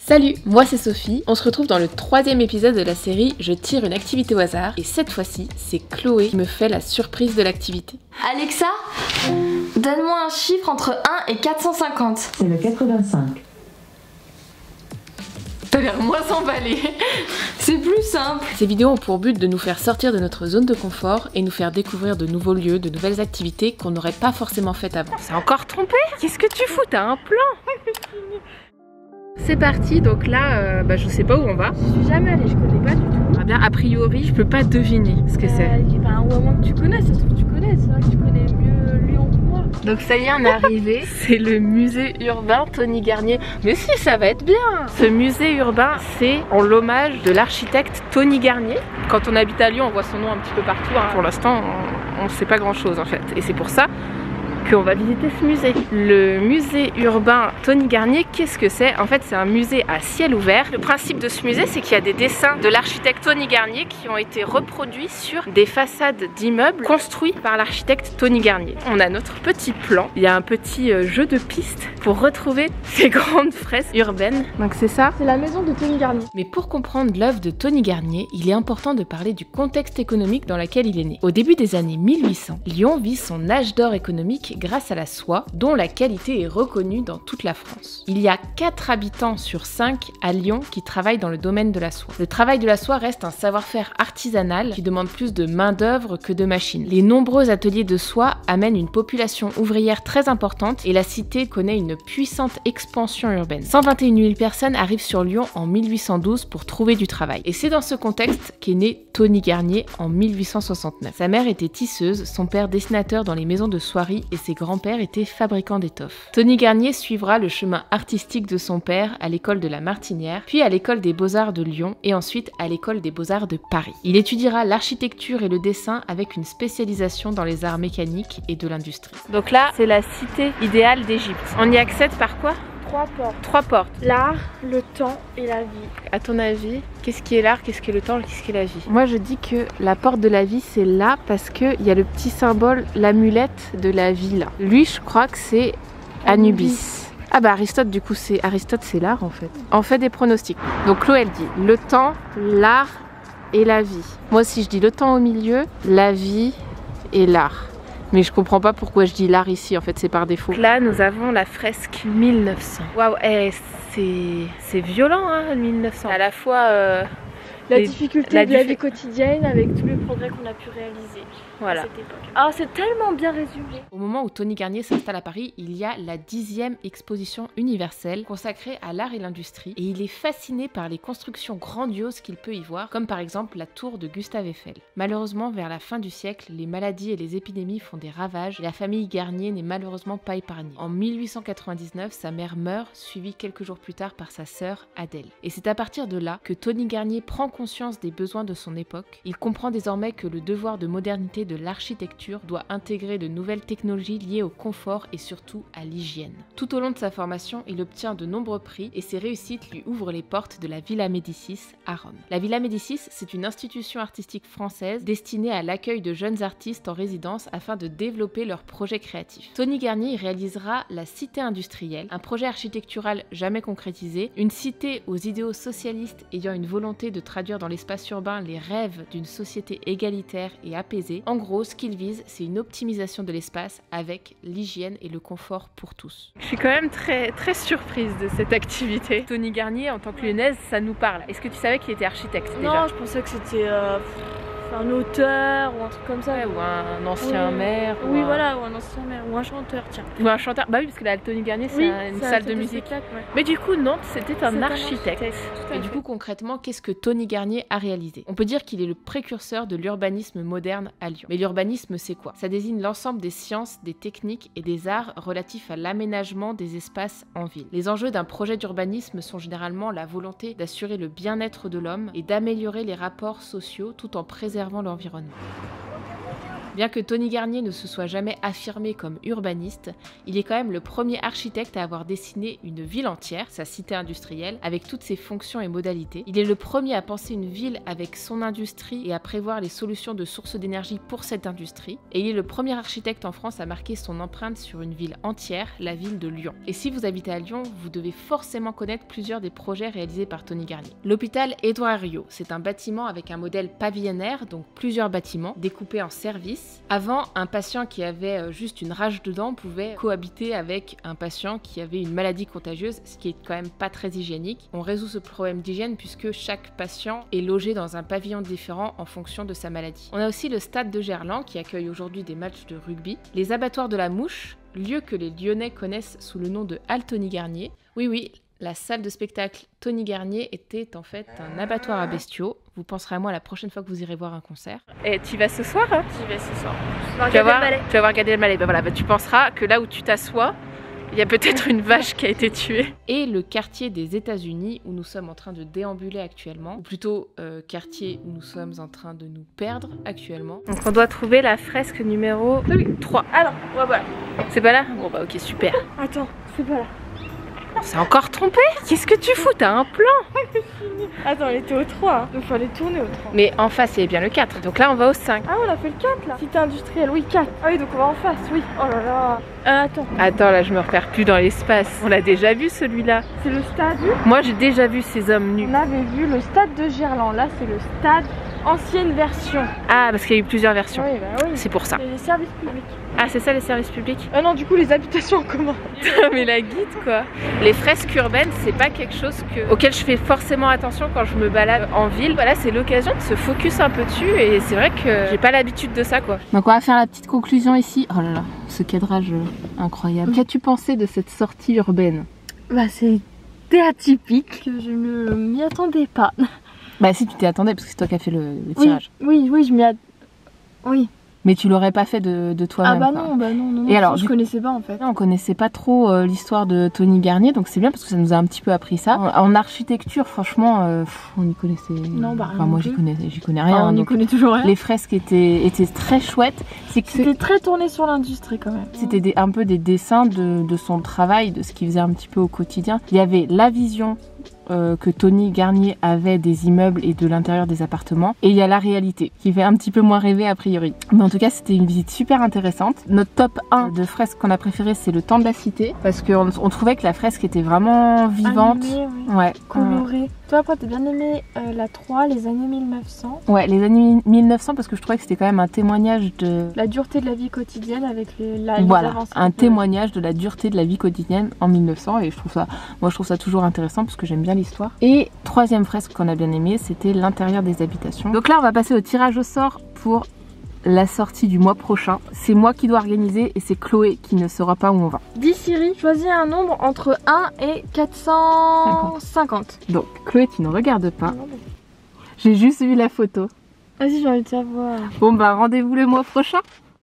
Salut, moi c'est Sophie, on se retrouve dans le 3e épisode de la série Je tire une activité au hasard et cette fois-ci c'est Chloé qui me fait la surprise de l'activité. Alexa, donne-moi un chiffre entre 1 et 450. C'est le 85. T'as l'air moins emballé. C'est plus simple. Ces vidéos ont pour but de nous faire sortir de notre zone de confort et nous faire découvrir de nouveaux lieux, de nouvelles activités qu'on n'aurait pas forcément faites avant. C'est encore trompé? Qu'est-ce que tu fous? T'as un plan? C'est parti, donc là, je sais pas où on va. Je suis jamais allée, je connais pas du tout. Eh bien, a priori, je peux pas deviner ce que c'est. Ou à moins que tu connais, ça se trouve que tu connais, c'est vrai que tu connais mieux Lyon que moi. Donc ça y est, on est arrivé. C'est le musée urbain Tony Garnier. Mais si, ça va être bien. Ce musée urbain, c'est en l'hommage de l'architecte Tony Garnier. Quand on habite à Lyon, on voit son nom un petit peu partout. Pour l'instant, on ne sait pas grand-chose en fait. Et c'est pour ça qu'on va visiter ce musée. Le musée urbain Tony Garnier, qu'est-ce que c'est? En fait, c'est un musée à ciel ouvert. Le principe de ce musée, c'est qu'il y a des dessins de l'architecte Tony Garnier qui ont été reproduits sur des façades d'immeubles construits par l'architecte Tony Garnier. On a notre petit plan. Il y a un petit jeu de pistes pour retrouver ces grandes fresques urbaines. Donc c'est ça. C'est la maison de Tony Garnier. Mais pour comprendre l'œuvre de Tony Garnier, il est important de parler du contexte économique dans lequel il est né. Au début des années 1800, Lyon vit son âge d'or économique grâce à la soie, dont la qualité est reconnue dans toute la France. Il y a 4 habitants sur 5 à Lyon qui travaillent dans le domaine de la soie. Le travail de la soie reste un savoir-faire artisanal qui demande plus de main-d'œuvre que de machines. Les nombreux ateliers de soie amènent une population ouvrière très importante et la cité connaît une puissante expansion urbaine. 121 000 personnes arrivent sur Lyon en 1812 pour trouver du travail. Et c'est dans ce contexte qu'est né Tony Garnier en 1869. Sa mère était tisseuse, son père dessinateur dans les maisons de soierie et ses grands-pères étaient fabricants d'étoffes. Tony Garnier suivra le chemin artistique de son père à l'école de la Martinière, puis à l'école des Beaux-Arts de Lyon et ensuite à l'école des Beaux-Arts de Paris. Il étudiera l'architecture et le dessin avec une spécialisation dans les arts mécaniques et de l'industrie. Donc là, c'est la cité idéale d'Égypte. On y accède par quoi? 3 portes. 3 portes. L'art, le temps et la vie. À ton avis, qu'est-ce qui est l'art, qu'est-ce qui est le temps, qu'est-ce qui est la vie? Moi je dis que la porte de la vie c'est là parce qu'il y a le petit symbole, l'amulette de la vie là. Lui je crois que c'est Anubis. Ah bah Aristote du coup c'est l'art en fait. On fait des pronostics. Donc Chloé elle dit le temps, l'art et la vie. Moi aussi je dis le temps au milieu, la vie et l'art. Mais je comprends pas pourquoi je dis l'art ici, en fait c'est par défaut. Là nous avons la fresque 1900. Waouh, c'est violent hein, 1900. À la fois La difficulté de la vie quotidienne avec tous les progrès qu'on a pu réaliser. Voilà. À cette époque. Ah, c'est tellement bien résumé. Au moment où Tony Garnier s'installe à Paris, il y a la 10e exposition universelle consacrée à l'art et l'industrie et il est fasciné par les constructions grandioses qu'il peut y voir, comme par exemple la tour de Gustave Eiffel. Malheureusement, vers la fin du siècle, les maladies et les épidémies font des ravages et la famille Garnier n'est malheureusement pas épargnée. En 1899, sa mère meurt, suivie quelques jours plus tard par sa sœur Adèle. Et c'est à partir de là que Tony Garnier prend conscience des besoins de son époque. Il comprend désormais que le devoir de modernité de l'architecture doit intégrer de nouvelles technologies liées au confort et surtout à l'hygiène. Tout au long de sa formation, il obtient de nombreux prix et ses réussites lui ouvrent les portes de la Villa Médicis à Rome. La Villa Médicis, c'est une institution artistique française destinée à l'accueil de jeunes artistes en résidence afin de développer leurs projets créatifs. Tony Garnier réalisera la Cité industrielle, un projet architectural jamais concrétisé, une cité aux idéaux socialistes ayant une volonté de traduire dans l'espace urbain les rêves d'une société égalitaire et apaisée. En gros, ce qu'il vise, c'est une optimisation de l'espace avec l'hygiène et le confort pour tous. Je suis quand même très surprise de cette activité. Tony Garnier, en tant que lyonnaise, ça nous parle. Est-ce que tu savais qu'il était architecte déjà? Non, je pensais que c'était un auteur ou un truc comme ça. Ouais, ou un ancien maire. Oui, voilà, ou un ancien maire, ou un chanteur, tiens. Ou un chanteur. Bah oui, parce que là, Tony Garnier, c'est une salle de musique. Ouais. Mais du coup, non, c'était un architecte. Et du coup, coup, concrètement, qu'est-ce que Tony Garnier a réalisé? On peut dire qu'il est le précurseur de l'urbanisme moderne à Lyon. Mais l'urbanisme, c'est quoi? Ça désigne l'ensemble des sciences, des techniques et des arts relatifs à l'aménagement des espaces en ville. Les enjeux d'un projet d'urbanisme sont généralement la volonté d'assurer le bien-être de l'homme et d'améliorer les rapports sociaux tout en préservant l'environnement. Bien que Tony Garnier ne se soit jamais affirmé comme urbaniste, il est quand même le premier architecte à avoir dessiné une ville entière, sa cité industrielle, avec toutes ses fonctions et modalités. Il est le premier à penser une ville avec son industrie et à prévoir les solutions de sources d'énergie pour cette industrie. Et il est le premier architecte en France à marquer son empreinte sur une ville entière, la ville de Lyon. Et si vous habitez à Lyon, vous devez forcément connaître plusieurs des projets réalisés par Tony Garnier. L'hôpital Édouard Herriot, c'est un bâtiment avec un modèle pavillonnaire, donc plusieurs bâtiments découpés en services. Avant, un patient qui avait juste une rage de dents pouvait cohabiter avec un patient qui avait une maladie contagieuse, ce qui est quand même pas très hygiénique. On résout ce problème d'hygiène puisque chaque patient est logé dans un pavillon différent en fonction de sa maladie. On a aussi le stade de Gerland qui accueille aujourd'hui des matchs de rugby, les abattoirs de la Mouche, lieu que les Lyonnais connaissent sous le nom de Halle Tony Garnier. Oui, la salle de spectacle Tony Garnier était en fait un abattoir à bestiaux. Vous penserez à moi la prochaine fois que vous irez voir un concert. Et tu vas ce soir hein? J'y vais ce soir. Tu vas voir regarder le Malais. Ben voilà, tu penseras que là où tu t'assois, il y a peut-être une vache qui a été tuée. Et le quartier des États-Unis où nous sommes en train de déambuler actuellement, ou plutôt quartier où nous sommes en train de nous perdre actuellement. Donc on doit trouver la fresque numéro 3. Alors, voilà. C'est pas là? Bon bah ok, super. Attends, c'est pas là. C'est encore trompé? Qu'est-ce que tu fous? T'as un plan? Attends, elle était au 3, hein. Donc il fallait tourner au 3. Mais en face, il y avait bien le 4. Donc là, on va au 5. Ah, on a fait le 4 là. Cité industrielle, oui, 4. Ah oui, donc on va en face, oui. Oh là là. Attends. Attends, là, je me repère plus dans l'espace. On l'a déjà vu celui-là. C'est le stade. Moi, j'ai déjà vu ces hommes nus. On avait vu le stade de Gerland. Là, c'est le stade ancienne version. Ah, parce qu'il y a eu plusieurs versions. Oui, bah oui. C'est pour ça. Et les services publics. Ah, c'est ça les services publics? Ah non, du coup, les habitations en commun. Mais la guide quoi. Les fresques urbaines, c'est pas quelque chose auquel je fais forcément attention quand je me balade en ville. Voilà, c'est l'occasion de se focus un peu dessus et c'est vrai que j'ai pas l'habitude de ça quoi. Donc on va faire la petite conclusion ici. Oh là là, ce cadrage incroyable. Qu'as-tu pensé de cette sortie urbaine? Bah c'était atypique, je ne m'y attendais pas. Bah si tu t'y attendais parce que c'est toi qui as fait le tirage. Oui, je m'y attendais. Oui. Mais tu l'aurais pas fait de toi-même. Ah bah non. Et alors, je connaissais pas en fait. On connaissait pas trop l'histoire de Tony Garnier, donc c'est bien parce que ça nous a un petit peu appris ça. En architecture, franchement, on y connaissait. Non, bah rien. Enfin, moi, j'y connais rien. On n'y connaît toujours rien. Les fresques étaient très chouettes. C'était très tourné sur l'industrie quand même. C'était un peu des dessins de son travail, de ce qu'il faisait un petit peu au quotidien. Il y avait la vision que Tony Garnier avait des immeubles et de l'intérieur des appartements, et il y a la réalité qui fait un petit peu moins rêver a priori, mais en tout cas c'était une visite super intéressante. Notre top 1 de fresques qu'on a préféré, c'est le temps de la cité, parce qu'on trouvait que la fresque était vraiment vivante. Animée, oui. Ouais, colorée. Toi après t'as bien aimé la 3, les années 1900. Ouais, les années 1900 parce que je trouvais que c'était quand même un témoignage de la dureté de la vie quotidienne avec les avancées. Un témoignage de la dureté de la vie quotidienne en 1900, et je trouve ça toujours intéressant parce que j'aime bien l'histoire. Et troisième fresque qu'on a bien aimé, c'était l'intérieur des habitations. Donc là on va passer au tirage au sort pour la sortie du mois prochain. C'est moi qui dois organiser et c'est Chloé qui ne saura pas où on va. Dis Siri, choisis un nombre entre 1 et 450. Donc Chloé, tu ne regardes pas. J'ai juste vu la photo. Vas-y, j'ai envie de savoir. Bon bah rendez-vous le mois prochain.